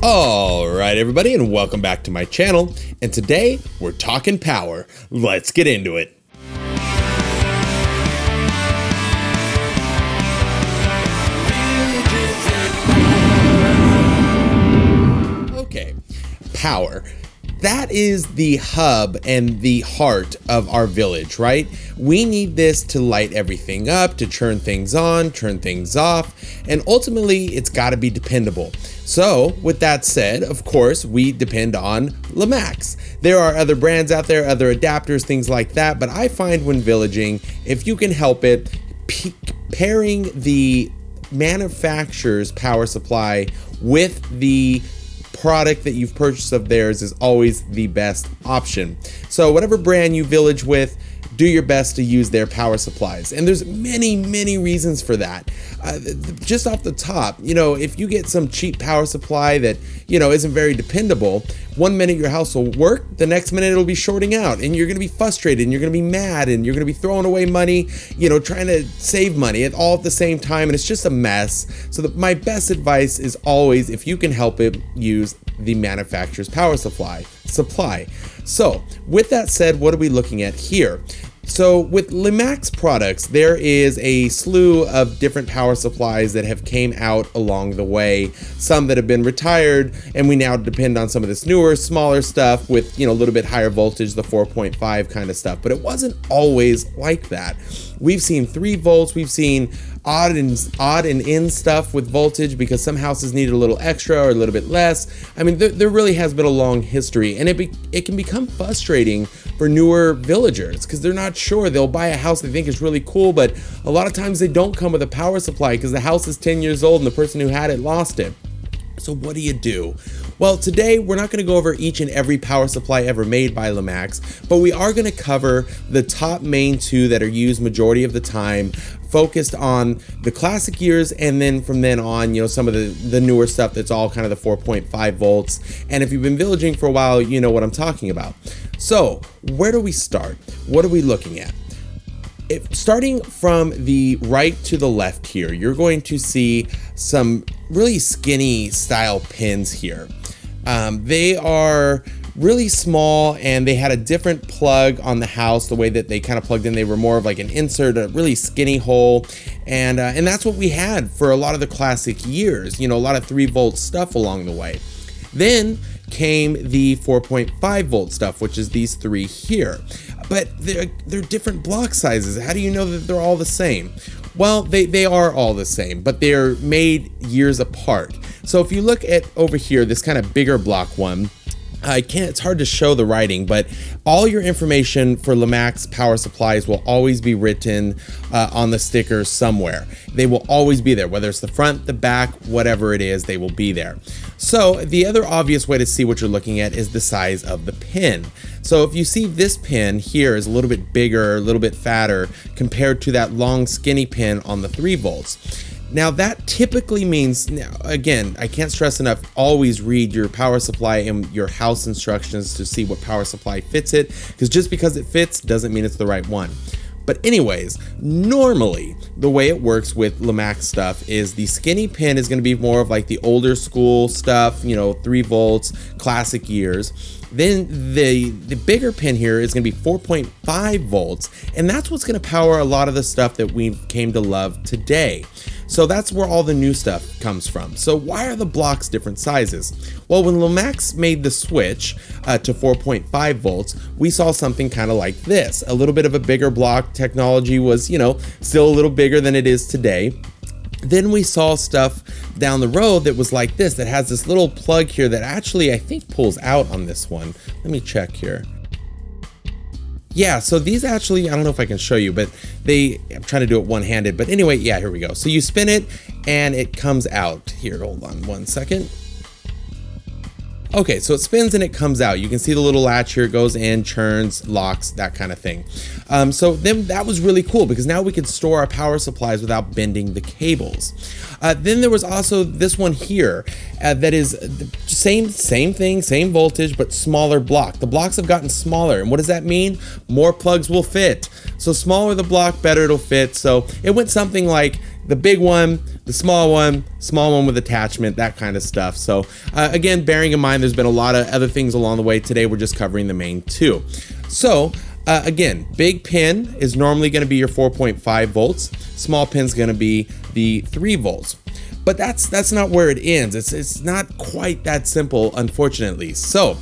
Alright everybody, and welcome back to my channel, and today we're talking power. Let's get into it. Okay, power. That is the hub and the heart of our village, right? We need this to light everything up, to turn things on, turn things off, and ultimately it's got to be dependable. So with that said, of course, we depend on Lemax. There are other brands out there, other adapters, things like that, but I find when villaging, if you can help it, pairing the manufacturer's power supply with the product that you've purchased of theirs is always the best option. So whatever brand you village with, do your best to use their power supplies. And there's many reasons for that. Just off the top, if you get some cheap power supply that, isn't very dependable, one minute your house will work, the next minute it'll be shorting out, and you're gonna be frustrated, and you're gonna be mad, and you're gonna be throwing away money, trying to save money all at the same time, and it's just a mess. So my best advice is always, if you can help it, use the manufacturer's power supply. So with that said, what are we looking at here? So with Lemax products, there is a slew of different power supplies that have came out along the way, some that have been retired, and we now depend on some of this newer, smaller stuff with, a little bit higher voltage, the 4.5 kind of stuff, but it wasn't always like that. We've seen 3 volts, we've seen odd and end stuff with voltage because some houses needed a little extra or a little bit less. I mean, there really has been a long history, and it can become frustrating for newer villagers because they're not sure. They'll buy a house they think is really cool, but a lot of times they don't come with a power supply because the house is 10 years old and the person who had it lost it. So what do? Well, today we're not going to go over each and every power supply ever made by Lemax, but we are going to cover the top main 2 that are used majority of the time, focused on the classic years, and then from then on, some of the newer stuff that's all kind of the 4.5 volts. And if you've been villaging for a while, you know what I'm talking about. So where do we start? What are we looking at? Starting from the right to the left here, you're going to see some really skinny style pins here. They are really small, and they had a different plug on the house. The way that they kind of plugged in, they were more of like an insert, a really skinny hole, and that's what we had for a lot of the classic years. A lot of 3 volt stuff along the way. Then came the 4.5 volt stuff, which is these 3 here. But they're different block sizes. How do you know that they're all the same? Well, they are all the same, but they're made years apart. So if you look at over here, this kind of bigger block one, it's hard to show the writing, but all your information for Lemax power supplies will always be written on the sticker somewhere. They will always be there, whether it's the front, the back, whatever it is, they will be there. So the other obvious way to see what you're looking at is the size of the pin. So if you see this pin here is a little bit bigger, a little bit fatter compared to that long skinny pin on the 3 volts. Now that typically means, again, I can't stress enough, always read your power supply and your house instructions to see what power supply fits it, because just because it fits doesn't mean it's the right one. But anyways, normally the way it works with Lemax stuff is the skinny pin is going to be more of like the older school stuff, 3 volts, classic years. Then the bigger pin here is going to be 4.5 volts, and that's what's going to power a lot of the stuff that we came to love today. So that's where all the new stuff comes from. So why are the blocks different sizes? Well, when Lemax made the switch to 4.5 volts, we saw something kind of like this. A little bit of a bigger block. Technology was, still a little bigger than it is today. Then we saw stuff down the road that was like this, that has this little plug here that actually I think pulls out on this one. Let me check here. Yeah, so these actually, I don't know if I can show you, but I'm trying to do it one-handed, but anyway, yeah, here we go. So you spin it and it comes out. Here, hold on one second. Okay, so it spins and it comes out. You can see the little latch here, it goes in, churns, locks, that kind of thing. So then that was really cool because now we could store our power supplies without bending the cables. Then there was also this one here that is same thing, same voltage, but smaller block. The blocks have gotten smaller, and what does that mean? More plugs will fit. So smaller the block, better it'll fit. So it went something like the big one, the small one with attachment, that kind of stuff. So again, bearing in mind, there's been a lot of other things along the way. Today, we're just covering the main two. So again, big pin is normally going to be your 4.5 volts. Small pin's going to be the 3 volts. But that's not where it ends. It's not quite that simple, unfortunately. So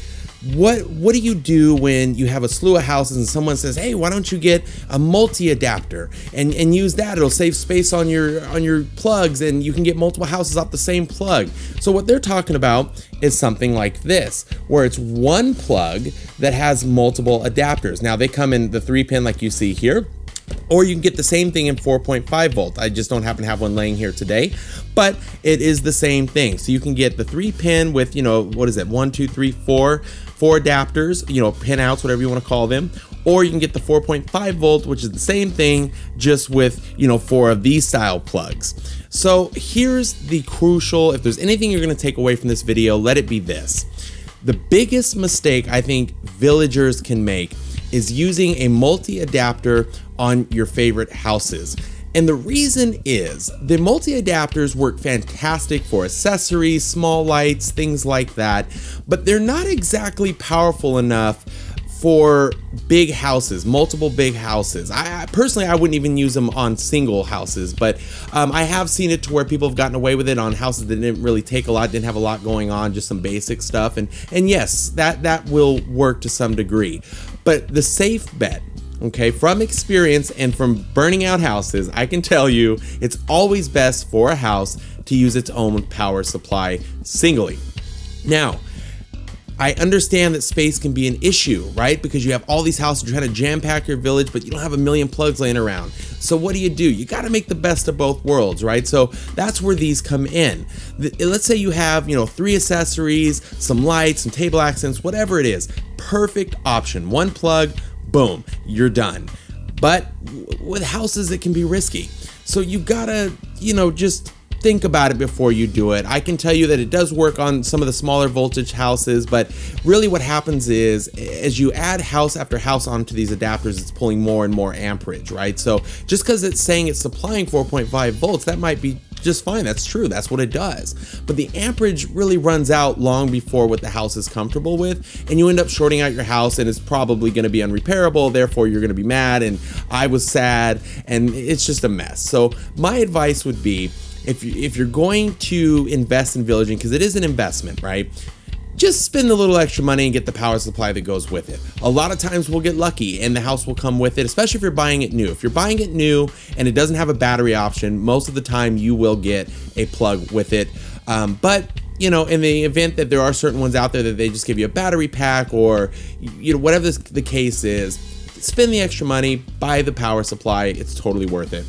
what do you do when you have a slew of houses and someone says, hey, why don't you get a multi-adapter and use that? It'll save space on your plugs and you can get multiple houses off the same plug. So what they're talking about is something like this, where it's one plug that has multiple adapters. Now they come in the 3-pin like you see here, or you can get the same thing in 4.5 volt. I just don't happen to have one laying here today, but it is the same thing. So you can get the 3-pin with, you know, what is it? 1, 2, 3, 4 adapters, you know, pin outs, whatever you want to call them. Or you can get the 4.5 volt, which is the same thing, just with, you know, 4 of these style plugs. So here's the crucial, if there's anything you're going to take away from this video, let it be this. The biggest mistake I think villagers can make is using a multi-adapter on your favorite houses. And the reason is the multi-adapters work fantastic for accessories, small lights, things like that, but they're not exactly powerful enough for big houses, multiple big houses. I personally, I wouldn't even use them on single houses, but I have seen it to where people have gotten away with it on houses that didn't really take a lot, didn't have a lot going on, just some basic stuff. And yes, that will work to some degree. But the safe bet, okay, from experience and from burning out houses, I can tell you it's always best for a house to use its own power supply singly. Now, I understand that space can be an issue, right? Because you have all these houses, you're trying to jam pack your village, but you don't have a million plugs laying around. So what do? You got to make the best of both worlds, right? So that's where these come in. Let's say you have, you know, 3 accessories, some lights, some table accents, whatever it is. Perfect option. 1 plug, boom, you're done. But with houses, it can be risky. So you gotta, you know, just think about it before you do it. I can tell you that it does work on some of the smaller voltage houses, but really what happens is as you add house after house onto these adapters, it's pulling more and more amperage, right? So just because it's saying it's supplying 4.5 volts, that might be just fine. That's true. That's what it does. But the amperage really runs out long before what the house is comfortable with, and you end up shorting out your house, and it's probably going to be unrepairable. Therefore, you're going to be mad, and I was sad, and it's just a mess. So my advice would be, if you're going to invest in villaging, because it is an investment, right? Just spend a little extra money and get the power supply that goes with it. A lot of times we'll get lucky and the house will come with it, especially if you're buying it new. If you're buying it new and it doesn't have a battery option, most of the time you will get a plug with it. But you know, in the event that there are certain ones out there that they just give you a battery pack, or you know, whatever the case is, spend the extra money, buy the power supply. It's totally worth it.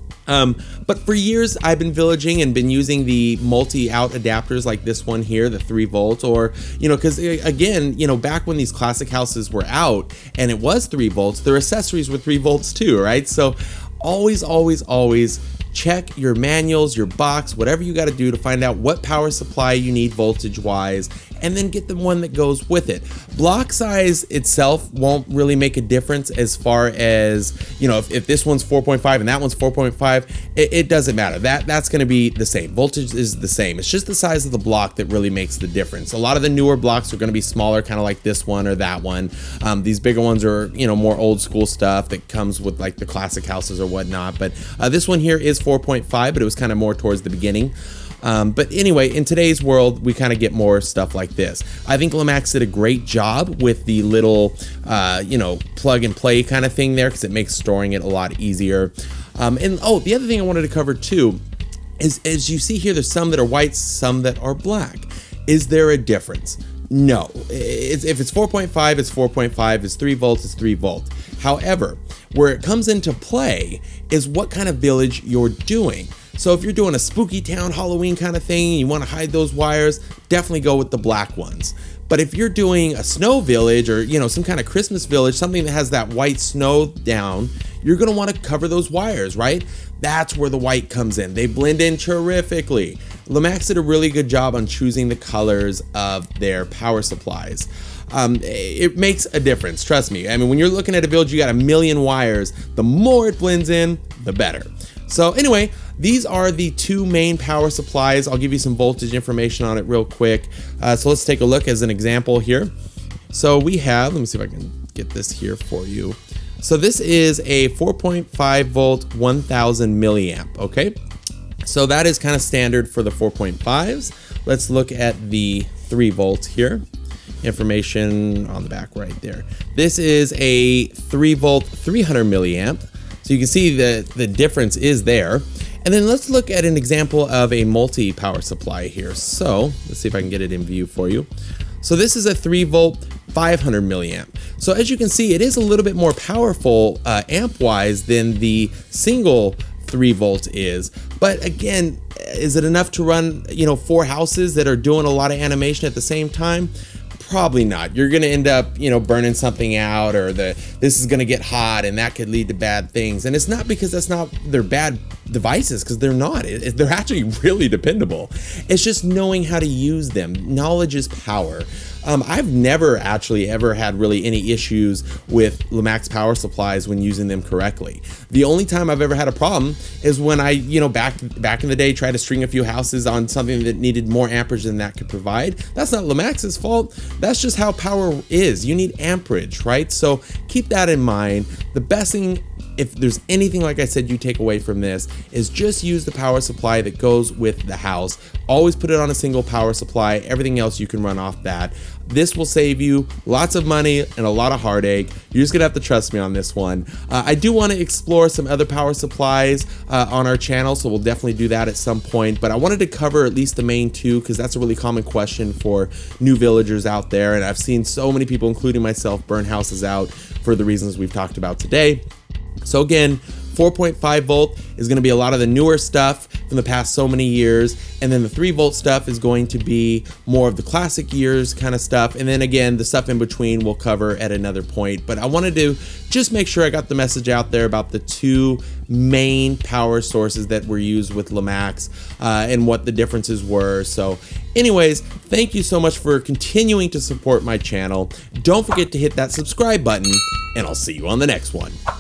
But for years I've been villaging and been using the multi-out adapters like this one here, the 3 volt, or, you know, because again, you know, back when these classic houses were out and it was 3 volts, their accessories were 3 volts too, right? So always, always, always check your manuals, your box, whatever you got to do to find out what power supply you need voltage wise, and then get the one that goes with it. Block size itself won't really make a difference as far as, you know, if this one's 4.5 and that one's 4.5, it doesn't matter. That's going to be the same. Voltage is the same. It's just the size of the block that really makes the difference. A lot of the newer blocks are going to be smaller, kind of like this one or that one. These bigger ones are, you know, more old school stuff that comes with like the classic houses or whatnot. But this one here is 4.5, but it was kind of more towards the beginning. But anyway, in today's world, we kind of get more stuff like this. I think Lemax did a great job with the little, you know, plug and play kind of thing there, because it makes storing it a lot easier. And oh, the other thing I wanted to cover too is, as you see here, there's some that are white, some that are black. Is there a difference? No. If it's 4.5, it's 4.5. It's 3 volts, it's 3 volts. However, where it comes into play is what kind of village you're doing. So if you're doing a spooky town Halloween kind of thing, you want to hide those wires, definitely go with the black ones. But if you're doing a snow village, or, you know, some kind of Christmas village, something that has that white snow down, you're going to want to cover those wires, right? That's where the white comes in. They blend in terrifically. Lemax did a really good job on choosing the colors of their power supplies. It makes a difference, trust me. I mean, when you're looking at a village, you got a million wires, the more it blends in, the better. So anyway, these are the two main power supplies. I'll give you some voltage information on it real quick. So let's take a look as an example here. So we have, let me see if I can get this here for you. So this is a 4.5 volt, 1000 milliamp, okay? So that is kind of standard for the 4.5s. Let's look at the 3 volt here. Information on the back right there. This is a 3 volt, 300 milliamp. So you can see the difference is there. And then let's look at an example of a multi-power supply here. So let's see if I can get it in view for you. So this is a 3 volt, 500 milliamp. So as you can see, it is a little bit more powerful amp-wise than the single 3 volt is. But again, is it enough to run, 4 houses that are doing a lot of animation at the same time? Probably not. You're going to end up, burning something out, or this is going to get hot, and that could lead to bad things. And it's not because they're bad devices, because they're not. They're actually really dependable. It's just knowing how to use them. Knowledge is power. I've never actually ever had really any issues with Lemax power supplies when using them correctly. The only time I've ever had a problem is when I, back in the day, tried to string a few houses on something that needed more amperage than that could provide. That's not Lemax's fault. That's just how power is. You need amperage, right? So keep that in mind. The best thing, if there's anything, like I said, you take away from this, is just use the power supply that goes with the house. Always put it on a single power supply. Everything else you can run off that. This will save you lots of money and a lot of heartache. You're just gonna have to trust me on this one. I do want to explore some other power supplies on our channel, so we'll definitely do that at some point. But I wanted to cover at least the main two, because that's a really common question for new villagers out there. And I've seen so many people, including myself, burn houses out for the reasons we've talked about today. So again, 4.5 volt is going to be a lot of the newer stuff from the past so many years, and then the 3 volt stuff is going to be more of the classic years kind of stuff, and then again the stuff in between we'll cover at another point. But I wanted to just make sure I got the message out there about the two main power sources that were used with Lemax and what the differences were. So anyways, thank you so much for continuing to support my channel. Don't forget to hit that subscribe button, and I'll see you on the next one.